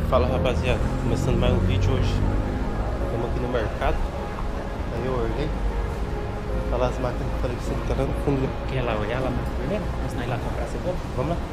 Fala rapaziada, começando mais um vídeo hoje. Estamos aqui no mercado. Aí eu olhei. Falar as máquinas que eu falei que você tá lá no fundo. Quer lá olhar lá primeiro? Vamos ir lá comprar cebola? Vamos lá.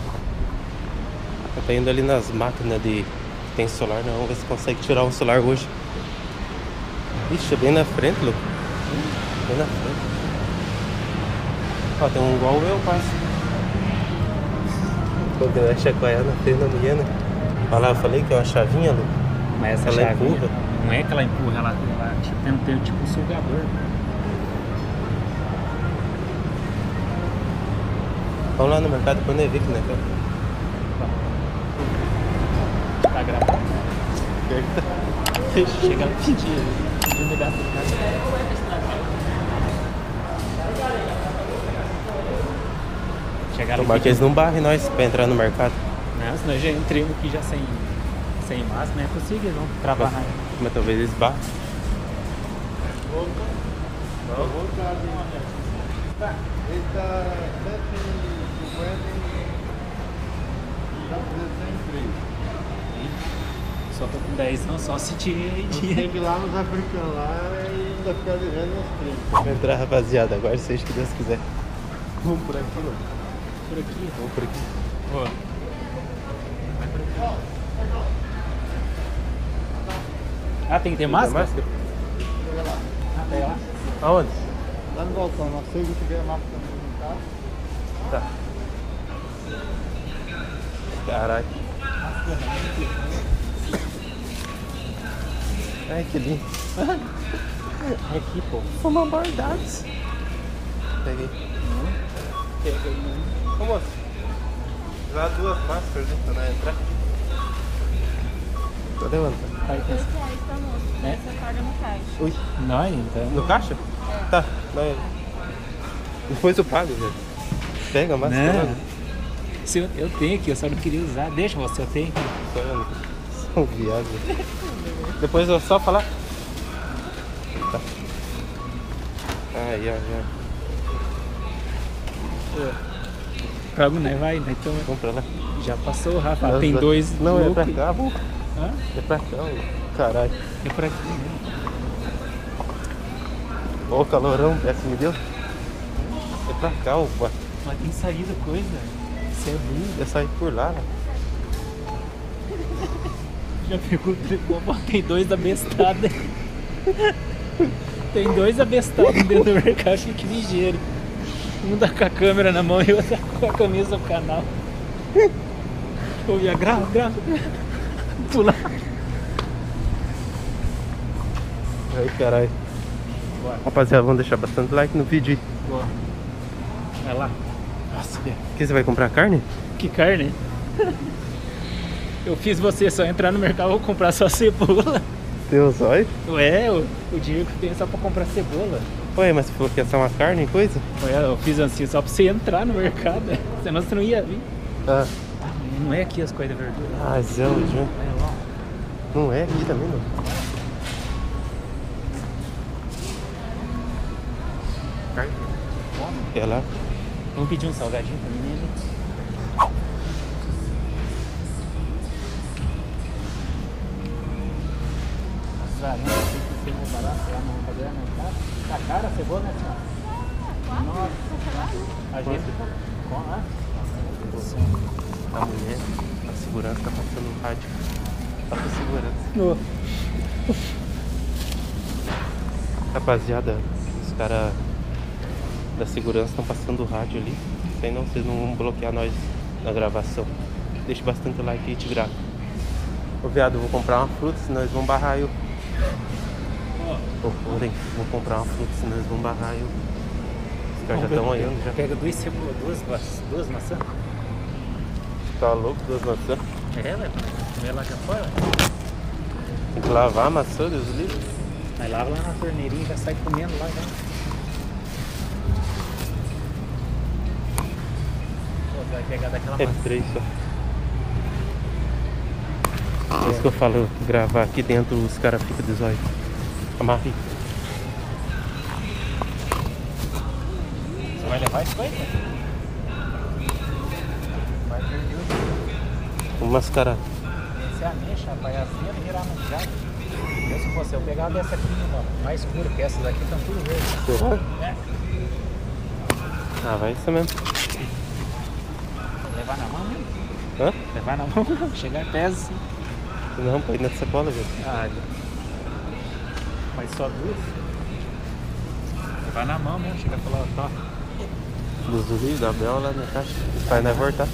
Eu tô indo ali nas máquinas de que tem solar, não. Vamos ver se consegue tirar um solar hoje. Ixi, é bem na frente, Lu. Bem na frente. Ó, tem um igual eu quase. Quando eu chacoalhar na frente da mulher, né? Olha lá, eu falei que é uma chavinha, Lu. Mas essa Ela chavinha, empurra? não é que ela empurra, ela tem tipo um sugador. Vamos lá no mercado depois nem ver que né, cara. Tá gravando? Chega a pedir me dá chegaram Tomara que eles não barrem nós pra entrar no mercado. Não, senão eu já entrei aqui já sem máscara, não é possível não travar nada. Mas talvez eles barrem. Ele tá 7,50 e tá 303. Só tô com 10 não, só se tirei Tem dinheiro. que ir lá nos africanos lá e ainda ficar devendo uns 30. Vamos entrar, rapaziada. Agora seja o que Deus quiser. Vamos por aqui, mano. Por aqui. Vamos por aqui. Ó. Vai por aqui. Ah, tem que ter máscara? Máscara? Ah, pega lá. Aonde? Lá no balcão, não sei se tiver mapa também no carro. Tá. Caralho. Ai, que lindo. Aqui, pô. Fomos abordados. Peguei. Pega aí, mano. Ô, moço. Já 2 máscaras, né? Pra nós entrar. Tô levantando. Aí, tem essa. R$2 tá, moço. É? Você paga no caixa. Ui. Não, então. No caixa? Tá. Nós... Depois eu pago, velho. Pega a máscara. Não. Logo. Se eu tenho aqui, eu só não queria usar. Deixa você, eu tenho aqui. Só eu. Sou um viado. Depois eu só falar. Tá. Aí, ó, já. Pago, né? Vai, né? Então Vamos pra lá. já passou, Rafa. Nossa. Tem 2 Não, é pra loucos. cá, pô. Hã? É pra cá, ó. Caralho. É por aqui mesmo. Ó o calorão, essa me deu. É pra cá, ó. Mas tem saída coisa. Você é burro. Eu saí por lá, né? Já pegou o tricô, tem 2 abestados. Tem 2 abestados dentro do mercado, fique ligeiro. Um tá com a câmera na mão e o outro com a camisa do canal. Ouvi a grava. Pula. Aí, caralho. Bora. Rapaziada, vamos deixar bastante like no vídeo aí. Boa. Vai lá. Nossa, velho. O que, você vai comprar carne? Que carne? Eu fiz você só entrar no mercado, vou comprar só cebola. Deus, olha. Ué, o dinheiro que tem é só pra comprar cebola. Ué, mas você falou que ia ser uma carne e coisa? Ué, eu fiz assim só pra você entrar no mercado. Senão você não ia vir. Ah, Não é aqui as coisas de verdura. ah, Zé, João. É lá. Não é aqui também, não. Carne? É lá. Vamos pedir um salgadinho pra menina. Nossa, não sei se você vai barato, lá não vai pagar, não tá? Tá cara a cebola, né, senhora? Nossa, a gente com a A mulher, a segurança tá passando no rádio. Tá com segurança. Rapaziada, os caras da segurança estão passando o rádio ali. Sei não, vocês não vão bloquear nós na gravação. Deixa bastante like aí e te gravo. Ô viado, eu vou comprar uma fruta, senão eles vão barrar eu. Ô, porém, vou comprar uma fruta, senão eles vão barrar eu. Os caras já estão olhando já. Pega 2 cebolas, 2 maçãs. Tá louco, 2 maçãs. É, velho. Comer lá já fora. Tem que lavar a maçã, Deus livre. Aí lava lá na torneirinha e já sai comendo lá já. Pô, você vai pegar daquela É maçã. 3 só. É isso que eu falo, gravar aqui dentro os caras ficam de zóio. Amarre. Você vai levar isso aí, cara? Vai perder o Vamos mascarar. Esse ser ameixa, rapaz, azedo e virar manjado. Eu, se fosse eu, pegava dessa aqui, ó, mais escura, porque essas aqui estão tudo verde. Será? É. Ah, vai isso mesmo. Levar na mão, né? Hã? Levar na mão, chegar pesa assim. Não, põe na sacola, velho. Ah, mas só duas? Levar na mão mesmo, chega e falar, ó, Dos do Rio, da Bel lá na caixa. Vai na voltar.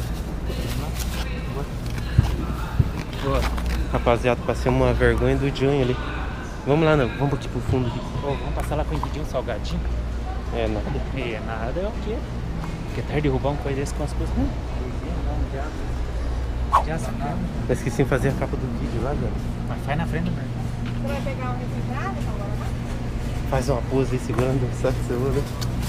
boa. Rapaziada, passei uma vergonha do Jun ali. Vamos lá, não. Vamos aqui pro fundo aqui. Ô, vamos passar lá pra pedir um salgadinho? É, nada. É, nada é o quê? Porque tarde derrubar um coisa desse com as coisas. Já sacamos. Eu esqueci de fazer a capa do vídeo lá, velho. Mas faz na frente do mercado. Você vai pegar o refrigerado agora, né? Faz uma pose aí segurando o saco de cebola.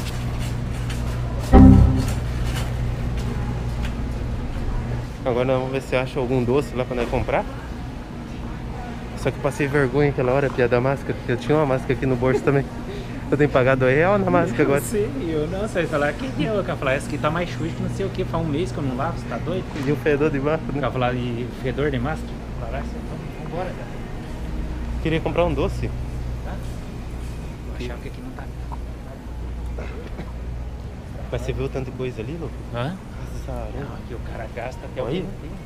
Agora nós vamos ver se acha algum doce lá pra nós comprar. Só que eu passei vergonha aquela hora, piada da máscara, porque eu tinha uma máscara aqui no bolso também. Eu tenho pagado R$1 na máscara agora. Não sei, eu não sei falar. Quem que é o cara falar? Essa aqui tá mais suja que não sei o que. Faz um mês que eu não lavo, você tá doido? E um fedor de máscara, O né? cara falar de fedor de máscara? Falar, então vambora, cara. Queria comprar um doce. Tá? Eu achava que aqui não tá. Mas você viu tanta coisa ali, louco? Hã? Caramba. Não, aqui o cara gasta até o Olha aí. que não tem.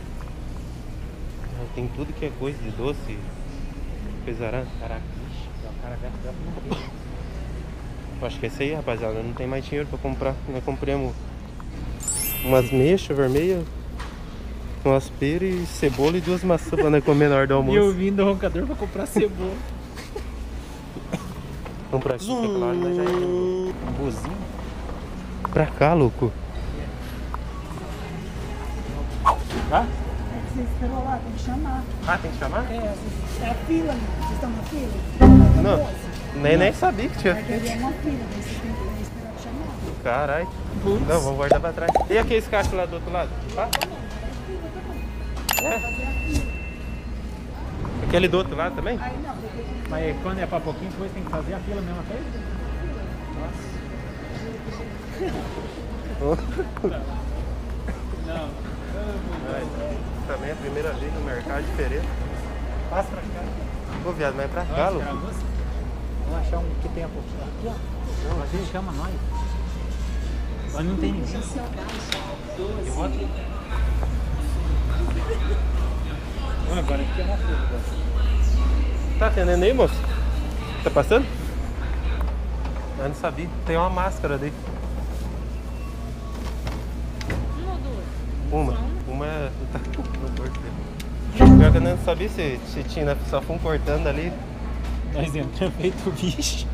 Tem tudo que é coisa de doce. Coisa arã. Caraca, ixi, o cara gasta até o que não tem. Eu acho que é esse aí, rapaziada. Não tem mais dinheiro pra comprar. Nós compramos umas mexas vermelhas, umas peras e cebola e 2 maçãs pra nós comer na hora do E eu almoço. vim do roncador pra comprar cebola. Vamos pra aqui, aquela hora nós já íamos. Um buzinho. Pra cá, louco. Tá? É que você esperou lá, tem que chamar. Ah, tem que chamar? É a fila, né? Vocês estão na fila? Não, nem sabia que tinha. Porque ali é uma fila, daí você tem que esperar chamar. Caralho. Putz. Não, vamos guardar pra trás. E aqueles cachos lá do outro lado? Ah? É? Aquele do outro lado também? Aí não, porque Mas quando é pra pouquinho, depois tem que fazer a fila mesmo coisa? Não. Também é a primeira vez no mercado diferente. Passa pra cá. Ô, viado, mas é pra cá, Nossa, louco. vamos achar um que tenha pouquinho. Aqui, ó. Não, a gente chama nós. Mas não tem ninguém. Eu vou aqui. Agora aqui é uma fila. Tá atendendo aí, moço? Tá passando? Eu não sabia. Tem uma máscara ali. Uma é no bolso dele. Pior que eu não sabia se tinha, né? Só fomos cortando ali. Nós entramos feito bicho.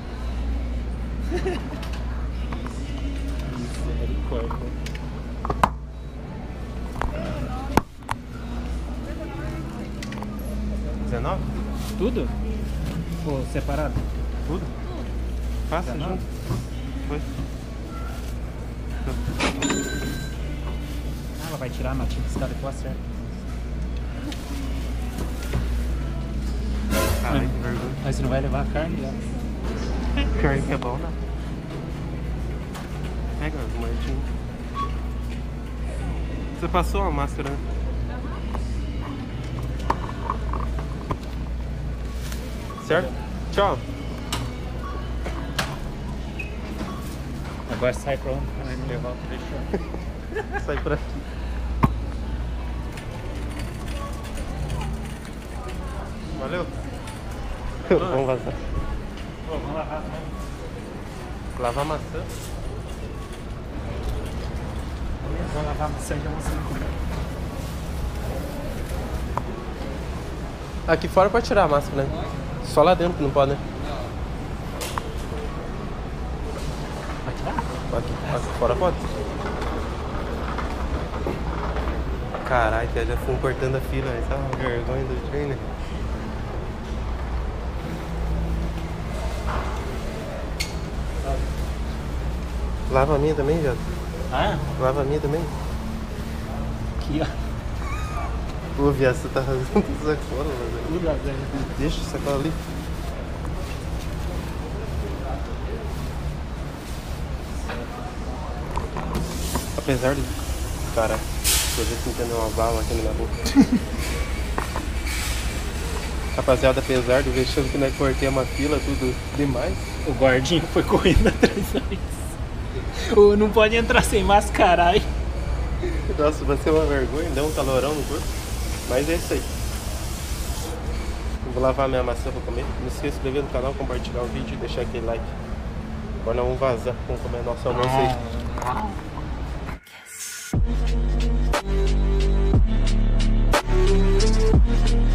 Misericórdia. R$19? Tudo? Pô, separado? Tudo? Passa 19? junto. Foi. Ah, ela vai tirar a notinha que está depois certo. Caralho, que vergonha. Mas você não vai levar a carne já. Carne que é bom, né? Pega o Martinho. Você passou a máscara, né? Certo? Tchau. Agora sai pra onde? Vai me levar o trecho. Sai por aqui. Valeu? Vamos vazar. Pô, vamos lavar as mãos. Lavar maçã. Vamos lavar a maçã de maçã. Aqui fora pode tirar a máscara, né? Só lá dentro que não pode, né? Vai tirar? Aqui fora pode. Caralho, já fomos cortando a fila, essa é uma vergonha do trem, né? Lava a minha também, viado. Ah, Lava a minha também. aqui ó. Ô, viado, você tá rasgando tudo isso fora, velho. Tudo azul. Deixa essa cola ali. Apesar de... Cara, tô tentando uma bala aqui na minha boca. Rapaziada, apesar do vexame que nós cortemos uma fila, tudo demais. O guardinho foi correndo atrás da gente. Não pode entrar sem mascarar, hein? Nossa, vai ser uma vergonha, deu um calorão no corpo. Mas é isso aí. Vou lavar minha maçã pra comer. Não esqueça de se inscrever no canal, compartilhar o vídeo e deixar aquele like. Agora nós vamos vazar, vamos comer nosso almoço aí.